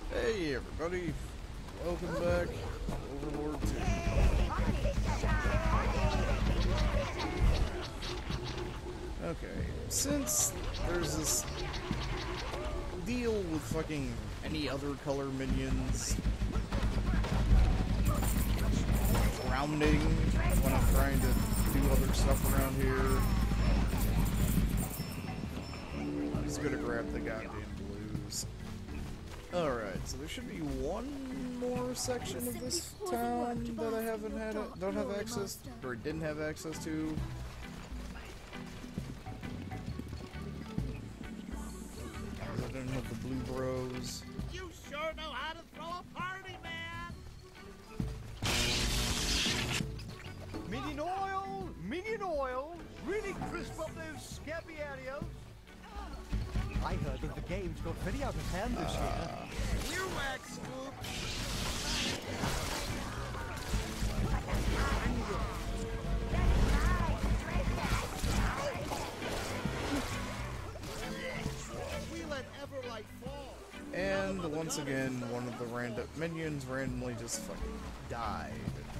Hey everybody, welcome back to Overlord 2. Okay, since there's this deal with fucking any other color minions rounding when I'm trying to do other stuff around here, I'm just gonna grab the goddamn blues. Alright, so there should be one more section of this town that I don't have access, or didn't have access to. I don't have the blue bros. You sure know how to throw a party, man! Minion oil, really crisp up those scabby areas. I heard that the game's got very out of hand this year. You wax scoop! We let Everlight fall. And once again, one of the random minions randomly just fucking died.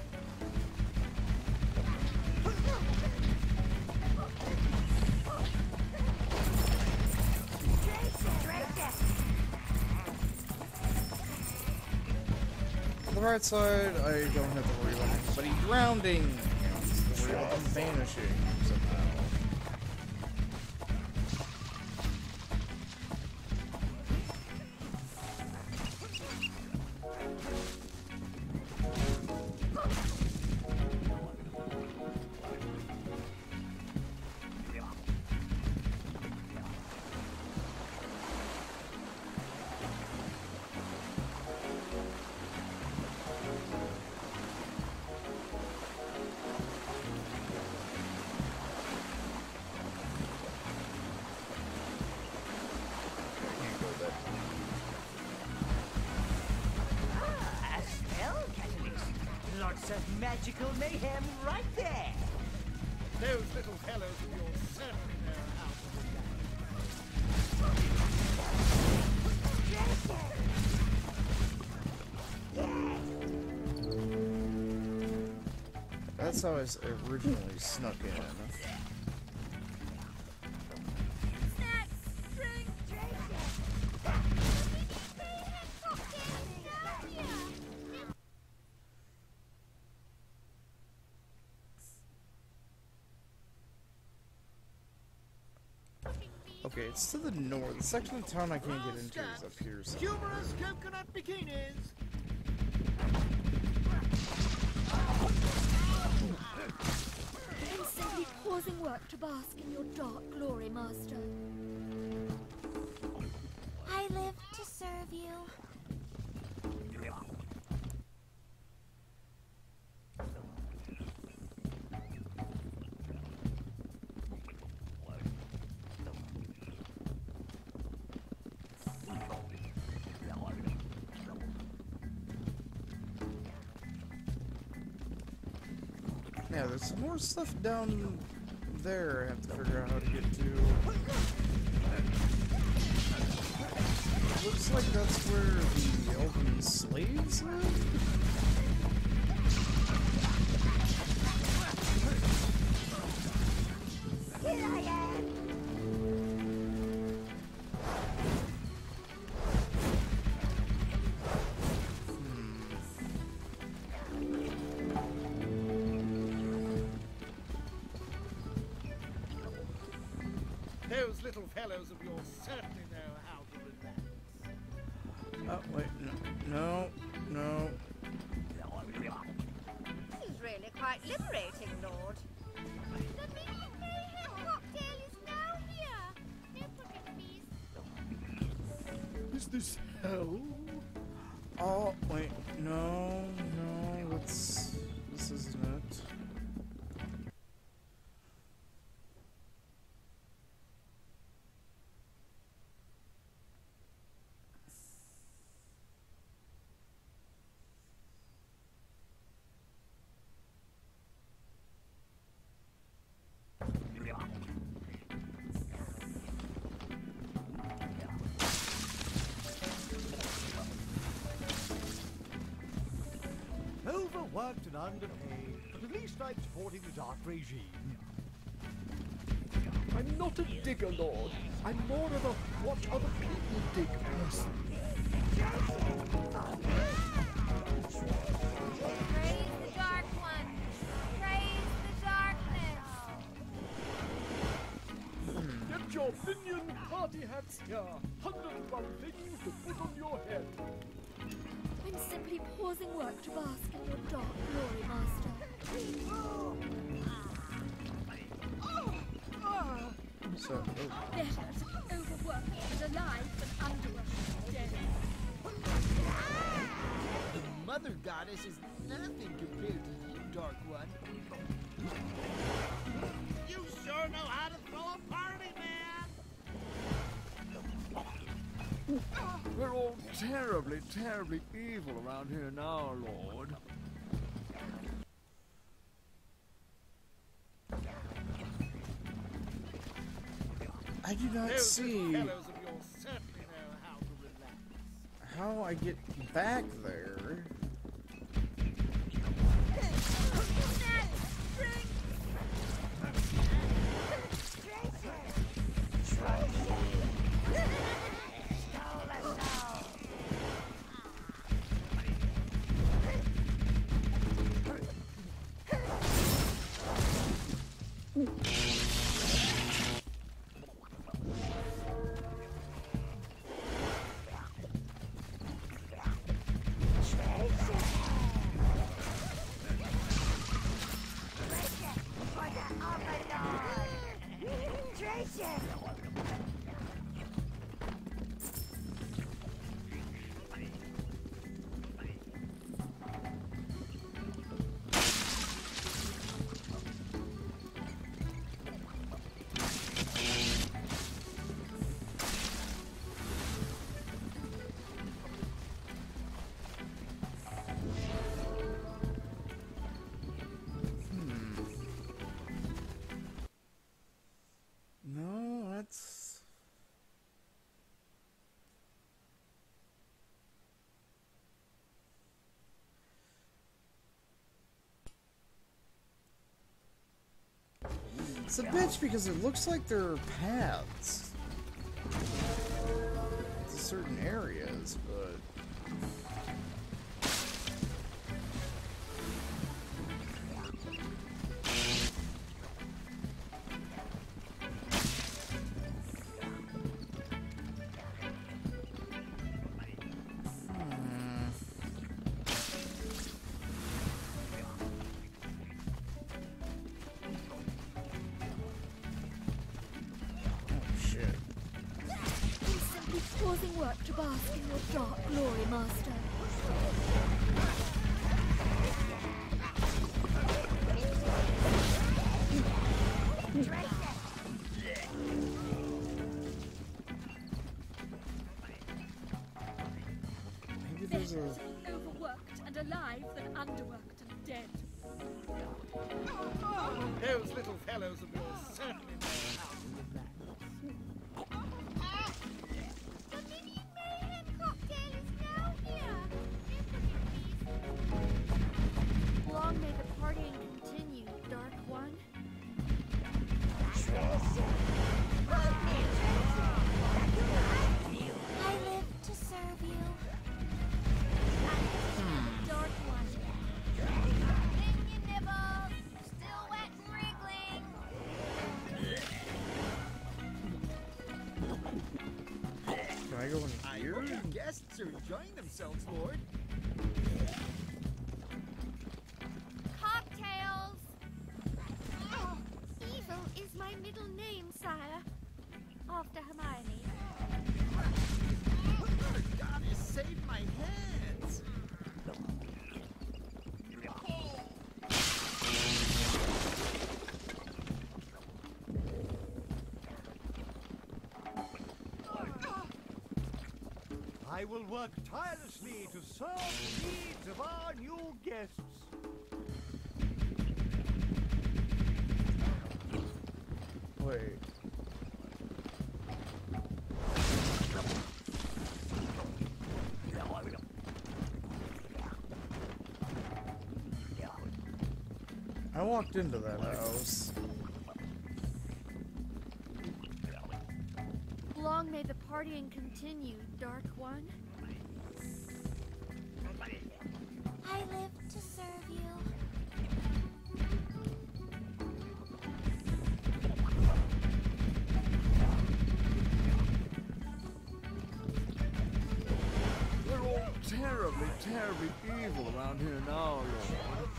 On the right side, I don't have to worry about anybody drowning. I have to worry about them vanishing somehow. Lots of magical mayhem right there. Those little fellows of yours certainly know how to do that. That's how I originally snuck in. Okay, it's to the north. The section of town I can't get into is up here somewhere. Humorous coconut bikinis. I'm simply pausing work to bask in your dark glory, Master. I live to serve you. Yeah, there's some more stuff down there I have to figure out how to get to. Looks like that's where the elven slaves live? Here I am! Those little fellows of yours certainly know how to relax. Oh, wait, no. This is really quite liberating, Lord. The Minion Mayhem cocktail is now here. No problem, please. Is this hell? Oh, wait, no, this isn't it. overworked and underpaid, but at least I'm supporting the dark regime. I'm not a digger, Lord. I'm more of a watch other people dig person. Praise the Dark One! Praise the darkness! Get your minion party hats here. 101 things to put on your head. I'm simply pausing work to bask in your dark glory, Master. So, oh. Better to be overworked and alive than underworked and dead. The Mother Goddess is nothing compared to you, Dark One. You sure know how to throw a party, man! We're all terribly, terribly evil around here now, Lord. I do not see Fellows of yours certainly know how to relax. how I get back there. No, that's... It's a bitch because it looks like there are paths to certain areas, but... Pausing work to bask in your dark glory, Master. Maybe there's Better a... to be overworked and alive than underworked and dead. Those little fellows of yours certainly know how to relax. The Minion Mayhem cocktail is now here! Long may the partying continue, Dark One. I live to serve you. Dark One. Minion nibbles! Still wet and wriggling! Can I go in I here? hope your guests are enjoying themselves, Lord. Cocktails! Evil is my middle name, sire. After Hermione. Mother Goddess saved my hands. I will work tirelessly to serve the needs of our new guests. Wait. I walked into that house. Long may the partying continue, Dark One. I live to serve you. We're all terribly, terribly evil around here now, Lord.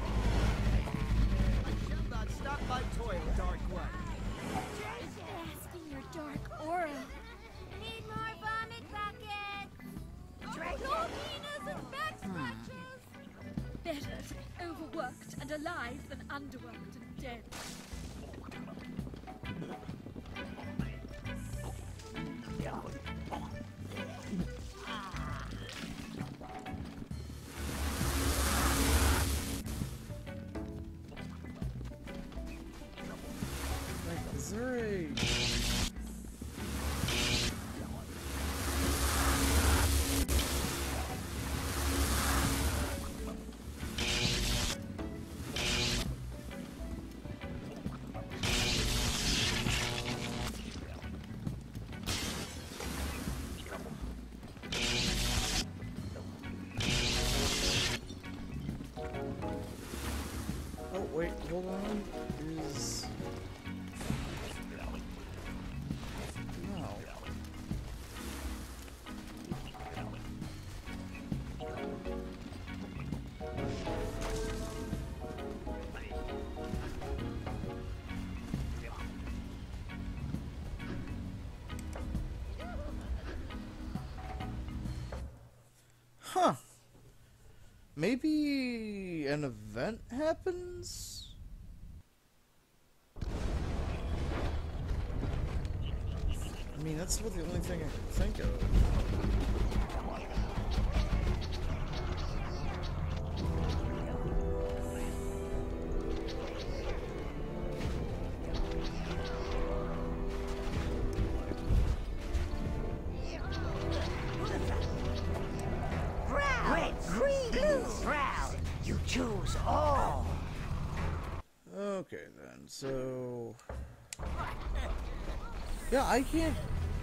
I shall not stop my toil, Dark One. Bask in your dark aura. Need more vomit buckets. Claw cleaners and back scratchers. Better to be overworked and alive than underworked and dead. Like, is there a... Oh, wait, hold on. Is... No. Huh. Maybe an event happens? I mean, that's what the only thing I can think of. Red, green, blue, brown. You choose all. Okay then, so... Yeah, I can't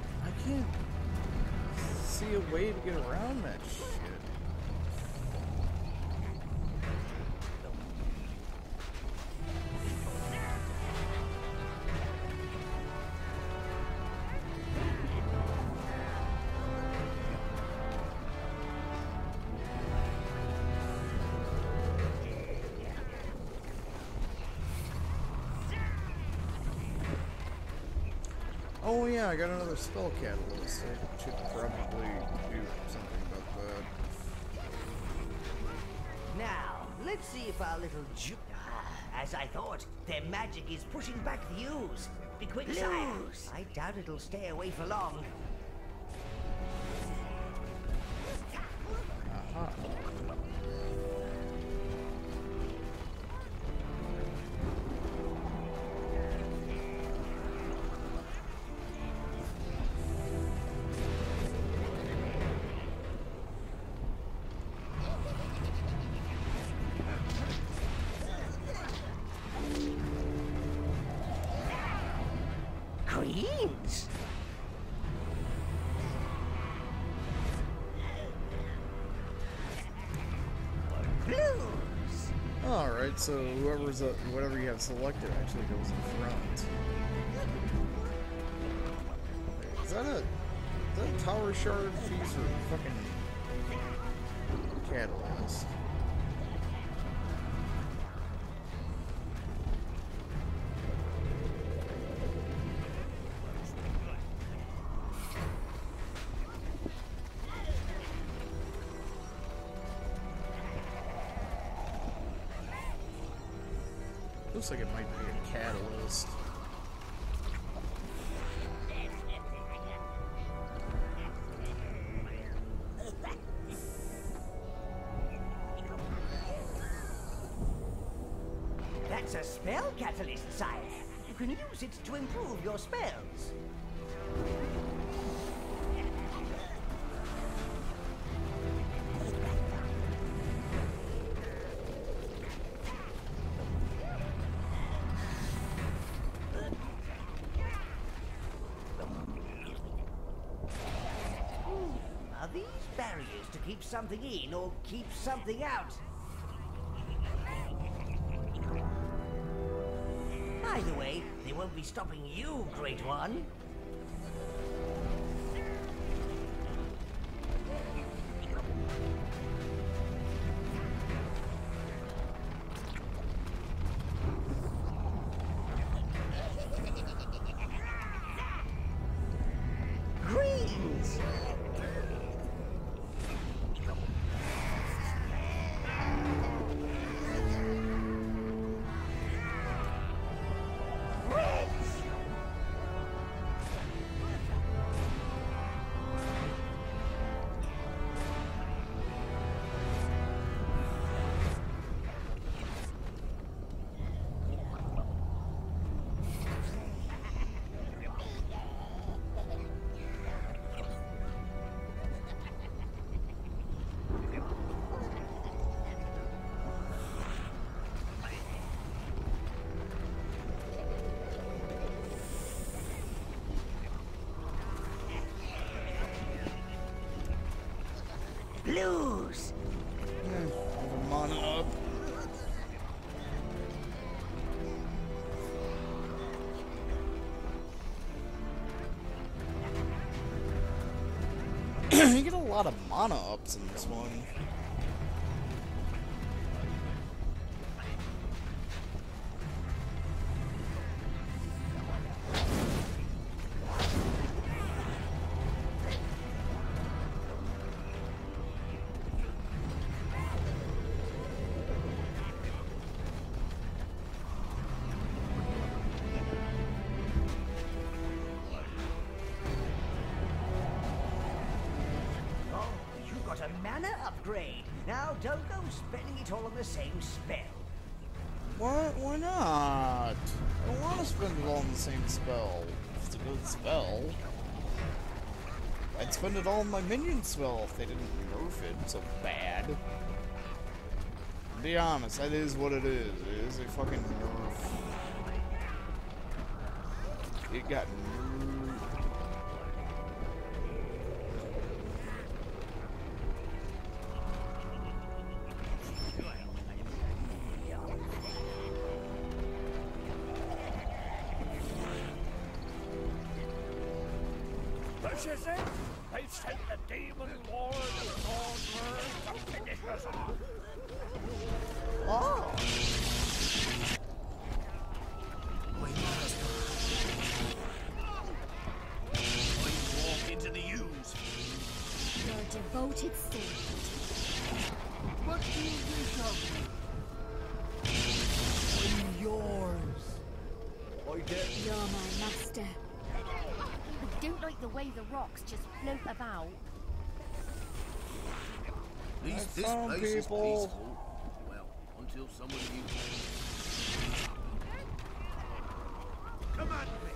see a way to get around that shit. Oh yeah, I got another spell catalyst. I should probably do something about that. Now, let's see if our little as I thought, their magic is pushing back the ooze. Be quick, sire. I doubt it'll stay away for long. Aha. Greens. Blues. Alright, so whatever you have selected actually goes in front. Is that a tower shard piece or fucking catalyst? Looks like it might be a catalyst. That's a spell catalyst, sire. You can use it to improve your spells. Are these barriers to keep something in or keep something out? Either way, they won't be stopping you, Great One. Greens! Blues! Mana up. You get a lot of mana ups in this one. Got a mana upgrade. Now don't go spending it all on the same spell. What? Why not? I don't want to spend it all on the same spell. If it's a good spell. I'd spend it all on my minion spell if they didn't nerf it so bad. To be honest, that is what it is. It is a fucking nerf. It got nerfed. This is it! They sent the demon lord of Overlord to finish us off! Oh! Walk into the use. Your devoted servant. What do you wish of me? I'm yours. I get You're my master. I don't like the way the rocks just float about. At least this found place is people. peaceful. Well, until someone uses. Come on, Vic.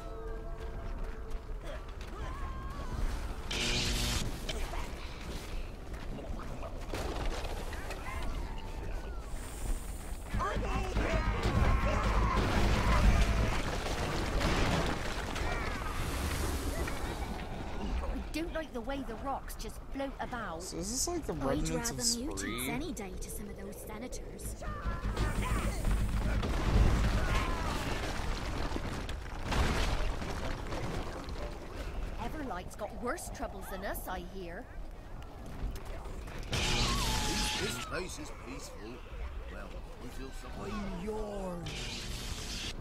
I don't like the way the rocks just float about. So is this like the I'd remnants rather of mutants Spree? any day to some of those senators. Everlight's got worse troubles than us, I hear. This place is peaceful. Well, until someone. I'm yours.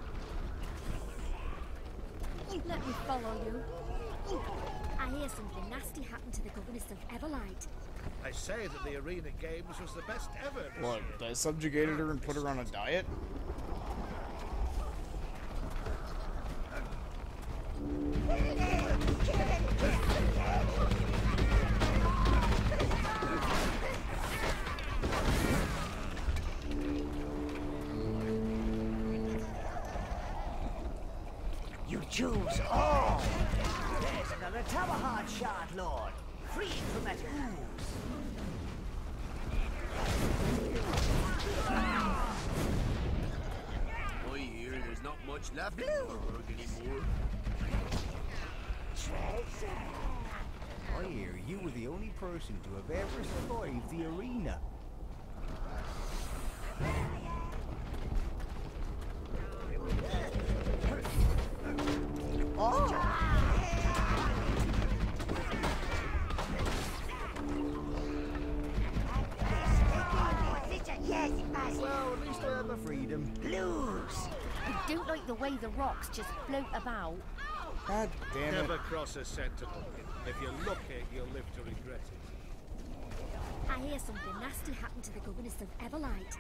Let me follow you. I hear something nasty happened to the governess of Everlight. I say that the arena games was the best ever. What? I subjugated her and put her on a diet? You choose all. There's another Towerheart shard, Lord. Free from that ooze. I hear there's not much left of our work anymore. I hear you were the only person to have ever survived the arena. Well, at least I had my freedom. Blues! I don't like the way the rocks just float about. God damn it. Never cross a sentinel. If you look it, you'll live to regret it. I hear something nasty happened to the governess of Everlight.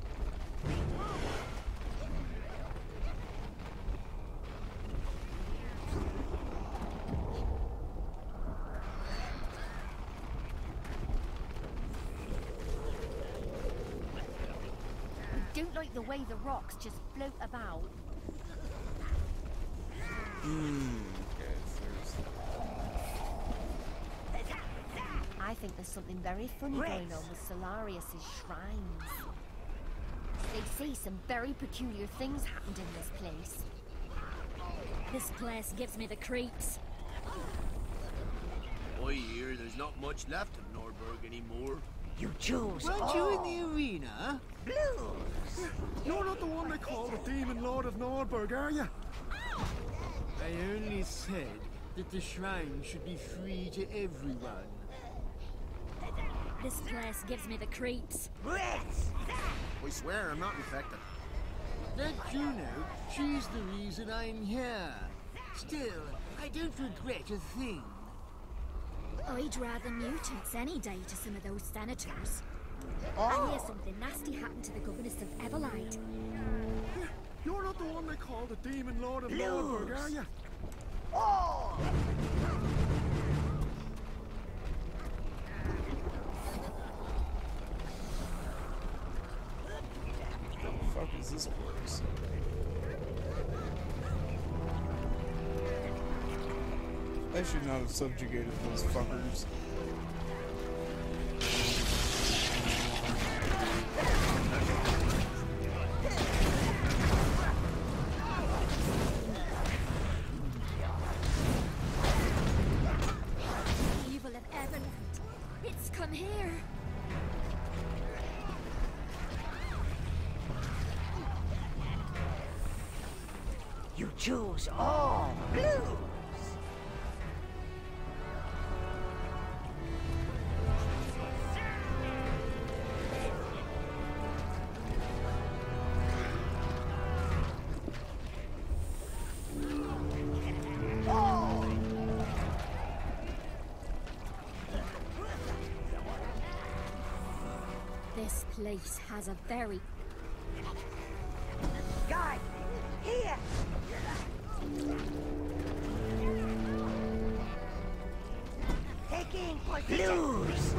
I don't like the way the rocks just float about. I think there's something very funny going on with Solarius's shrines. They say some very peculiar things happened in this place. This place gives me the creeps. I hear there's not much left of Nordberg anymore. You choose Weren't you in the arena? Blues! You're not the one they call the Demon Lord of Nordberg, are you? I only said that the shrine should be free to everyone. This place gives me the creeps. Reds! I swear I'm not infected. That Juno, she's the reason I'm here. Still, I don't regret a thing. I'd rather mutants any day to some of those senators. I hear something nasty happened to the governess of Everlight. You're not the one they call the Demon Lord of Nordberg, are you? Oh! What the fuck is this place? I should not have subjugated those fuckers. Evil of Everlight. It's come here. You choose all blues! This place has a very... Guard! Here! Taking blues!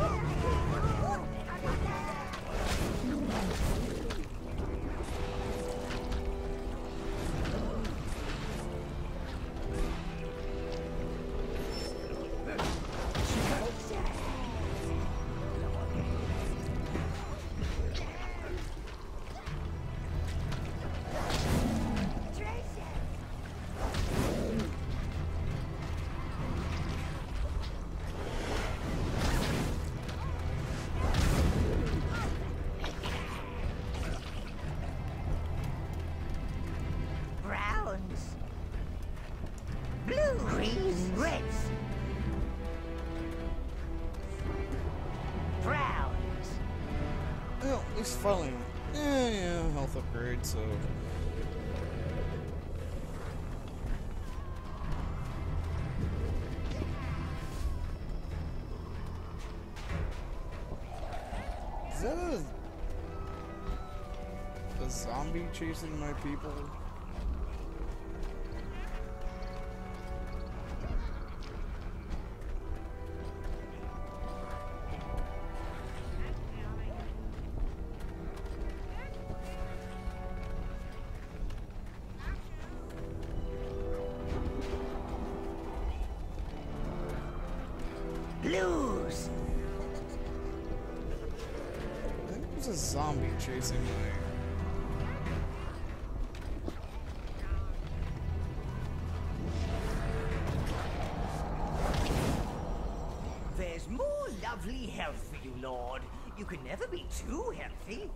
Browns. Blue, green, reds. Browns. Well, at least finally, yeah, health upgrade, so... Is that a zombie chasing my people? Blues. I think there's a zombie chasing my... lovely health for you, Lord. You can never be too healthy.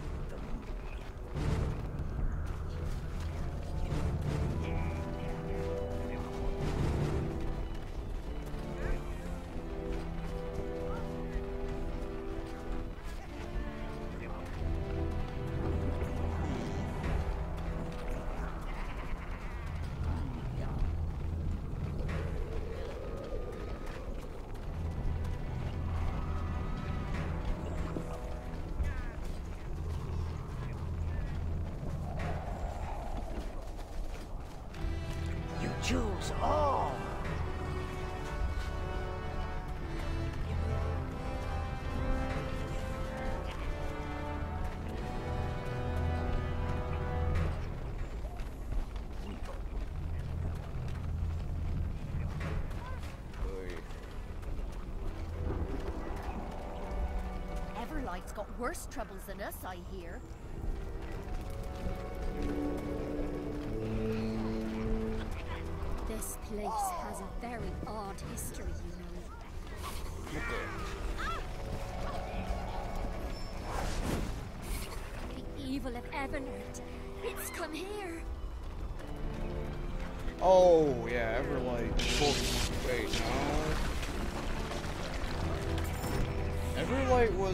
Choose all. Everlight's got worse troubles than us, I hear. This place has a very odd history, you know. The evil of Everlord. It's come here. Oh, yeah, Everlight. Wait, no. Everlight was...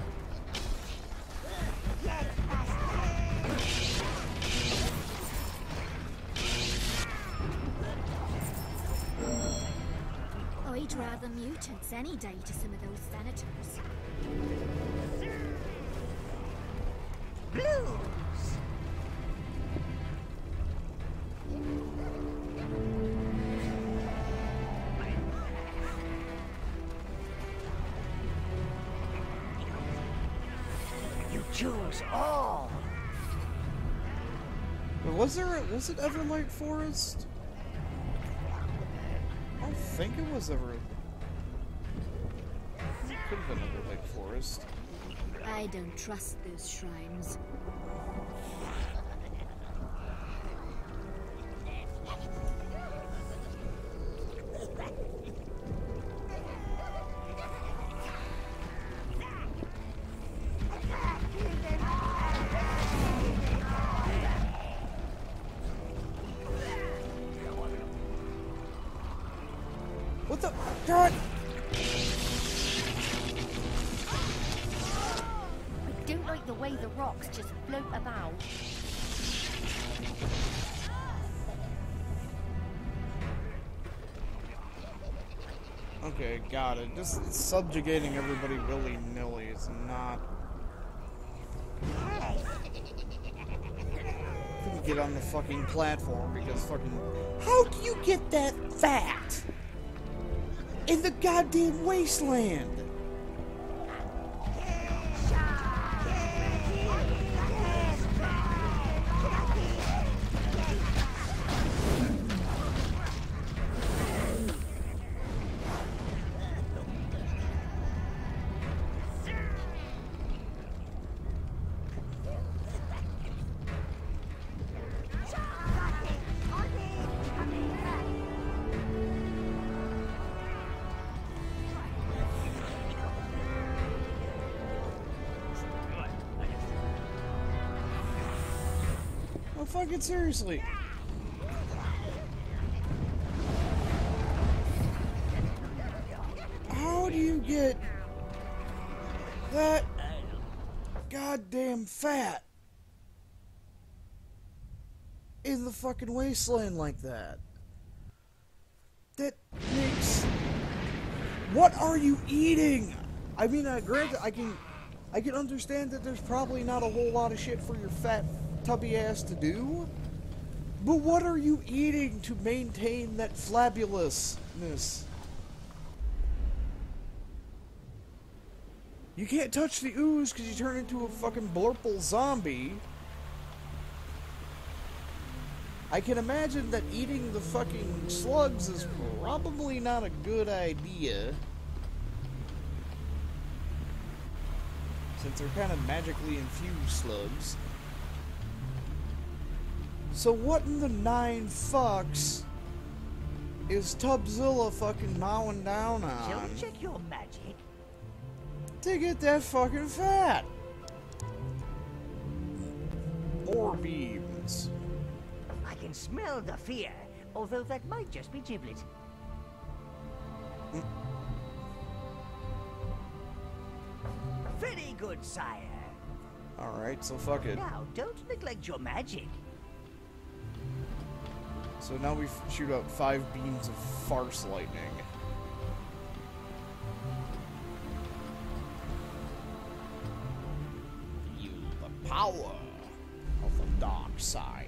I'd rather mutants any day to some of those senators. Blues! You choose all! Was it Everlight Forest? I don't think it was ever... It could have been Everlight Forest. I don't trust those shrines. What the... God! I don't like the way the rocks just float about. Okay, got it. Just subjugating everybody willy-nilly is not... Couldn't get on the fucking platform because fucking... How do you get that fat? In the goddamn wasteland! Fucking seriously. How do you get that goddamn fat in the fucking wasteland like that? That makes... What are you eating? I mean, granted, I can understand that there's probably not a whole lot of shit for your fat tubby ass to do, but what are you eating to maintain that flabulousness? You can't touch the ooze because you turn into a fucking blurple zombie. I can imagine that eating the fucking slugs is probably not a good idea, since they're kind of magically infused slugs. So what in the 9 fucks is Tubzilla fucking mowing down Shall on we check your magic? to get that fucking fat? More beams. I can smell the fear, although that might just be Giblet. Very good, sire. Alright, so fuck it. Now, don't neglect your magic. So now we shoot out 5 beams of farce lightning. Feel the power of the dark side.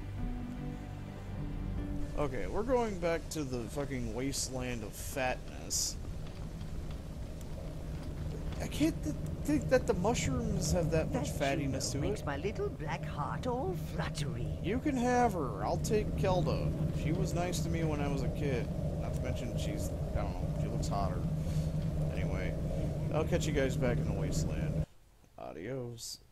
Okay, we're going back to the fucking wasteland of fatness. I can't think that the mushrooms have that much fattiness to it. Makes my little black heart all fluttery. You can have her. I'll take Kelda. She was nice to me when I was a kid. Not to mention she's, I don't know, she looks hotter. Anyway, I'll catch you guys back in the wasteland. Adios.